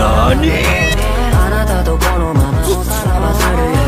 あなたとこのままおさらばするよ